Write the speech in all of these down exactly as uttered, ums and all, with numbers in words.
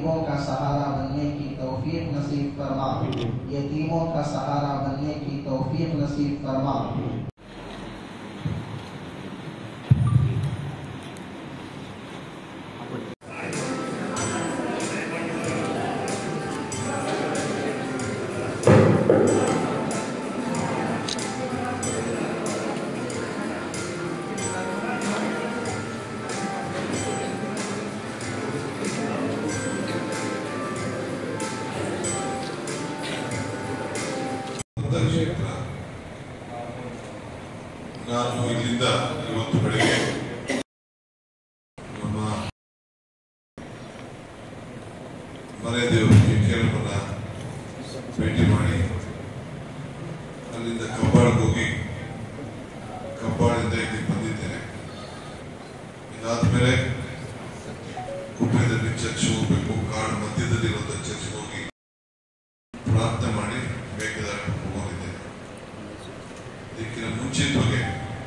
यतीमों का सहारा बनने की तौफीक नसीब फरमा, यतीमों का सहारा बनने की तौफीक नसीब फरमा। ನಾನು ಇಲ್ಲಿಂದ ಇವತ್ತು ಬೆಳಗ್ಗೆ ನಮ್ಮ ಮನೆ ದೇವರಿಗೆ ಕೇರಳವನ್ನ ಭೇಟಿ ಮಾಡಿ ಅಲ್ಲಿಂದ ಕಬ್ಬಾಳಿಗೆ ಹೋಗಿ ಕಬ್ಬಾಳಿಂದ ಇಲ್ಲಿ ಬಂದಿದ್ದೇನೆ. ಇದಾದ್ಮೇಲೆ ಕುಪ್ಪದಲ್ಲಿ ಚರ್ಚ್ ಹೋಗ್ಬೇಕು, ಕಾಡು ಮಧ್ಯದಲ್ಲಿರುವಂತ ಚರ್ಚ್ ಹೋಗಿ ಪ್ರಾರ್ಥನೆ ಮಾಡಿ ಬೇಕಾದಾಗ ಹೋಗಿದ್ದೇನೆ. ಇದಕ್ಕಿಂತ ಮುಂಚಿತವಾಗಿ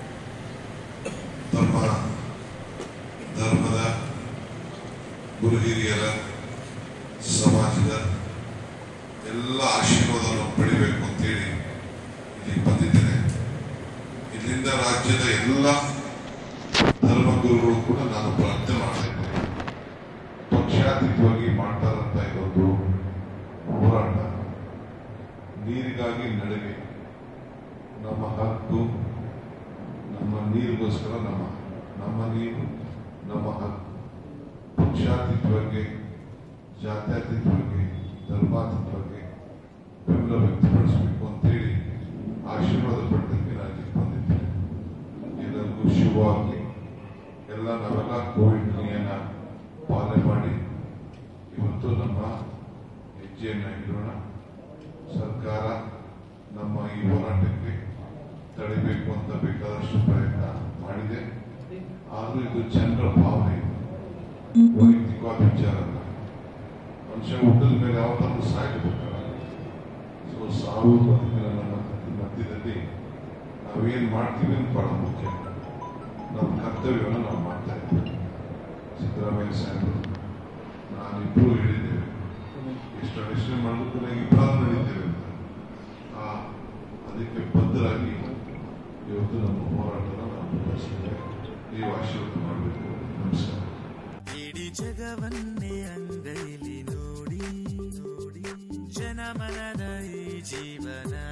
ತಮ್ಮ ಧರ್ಮದ ಗುರು ಹಿರಿಯರ ಸಮಾಜದ ಎಲ್ಲ ಆಶೀರ್ವಾದವನ್ನು ಪಡಿಬೇಕು ಅಂತೇಳಿ ಇಲ್ಲಿ ಬಂದಿದ್ದೇನೆ. ಇಲ್ಲಿಂದ ರಾಜ್ಯದ ಎಲ್ಲ ಧರ್ಮಗುರುಗಳು ಕೂಡ ನಾನು ಪ್ರಾರ್ಥನೆ ಮಾಡ್ತಾ ಇದ್ದೇನೆ. ಪಕ್ಷಾತೀತವಾಗಿ ಮಾಡ್ತಾರಂತ ಇದೊಂದು ಹೋರಾಟ, ನೀರಿಗಾಗಿ ನಡೆಗೆ, ನಮ್ಮ ಹಕ್ಕು, ನಮ್ಮ ನೀರಿಗೋಸ್ಕರ ನಮ್ಮ ನಮ್ಮ ನೀರು ನಮ್ಮ ಹಕ್ಕು. ಪಕ್ಷಾತೀತವಾಗಿ, ಜಾತ್ಯತೀತವಾಗಿ, ಧರ್ಮಾತೀತವಾಗಿ ಬೆಂಬಲ ವ್ಯಕ್ತಪಡಿಸಬೇಕು ಅಂತೇಳಿ ಆಶೀರ್ವಾದ ಪಡೆದಕ್ಕೆ ನಾನು ಬಂದಿದ್ದೇನೆ. ಎಲ್ಲರಿಗೂ ಶುಭವಾಗಲಿ. ಎಲ್ಲ ನಾವೆಲ್ಲ ಕೋವಿಡ್ ನಿಯಮ ಪಾಲನೆ ಮಾಡಿ ಇವತ್ತು ನಮ್ಮ ಹೆಜ್ಜೆಯನ್ನು ಇಡೋಣ. ಸರ್ಕಾರ ನಮ್ಮ ಈ ಹೋರಾಟಕ್ಕೆ ತಡೆಯಬೇಕು ಅಂತ ಬೇಕಾದಷ್ಟು ಪ್ರಯತ್ನ ಮಾಡಿದೆ. ಆದರೂ ಇದು ಜನರ ಭಾವನೆ, ವೈಯಕ್ತಿಕವಾದ ವಿಚಾರ ಅಲ್ಲ. ಮನುಷ್ಯ ಹುಟ್ಟದ ಮೇಲೆ ಯಾವತ್ತಾದ್ರೂ ಸಾಯಬೇಕಾಗಲ್ಲ. ಸೊ ಸಾವು ಬದುಕಿನ ನಮ್ಮ ಮಧ್ಯದಲ್ಲಿ ನಾವೇನ್ ಮಾಡ್ತೀವಿ ಅಂತ ಬಹಳ ಮುಖ್ಯ. ನಮ್ಮ ಕರ್ತವ್ಯವನ್ನು ನಾವು ಮಾಡ್ತಾ ಇದ್ದೇವೆ. ಸಿದ್ದರಾಮಯ್ಯ ಸಾಹೇಬರು ನಾನಿಬ್ಬರು ಹೇಳಿದ್ದೇವೆ, ಎಷ್ಟು ಅಡಿಷನ್ ಮಾಡೋದಕ್ಕೂ ಇಬ್ಬರು ನಡೀತೇವೆ ಅಂತ. ಆ ಅದಕ್ಕೆ ಬದ್ಧರಾಗಿ ಇವತ್ತು ನಮ್ಮ ಹೋರಾಟನ ನಾವು ಮುಂದುವರಿಸಿದ್ದೇವೆ. ನೀವು ಆಶೀರ್ವಾದ ಮಾಡಬೇಕು. ನಮಸ್ಕಾರ. ಇಡೀ ಜಗವನ್ನೇ ಅಂಗೈಲಿ ನೋಡಿ ನೋಡಿ ಜನಮನದ ಈ ಜೀವನ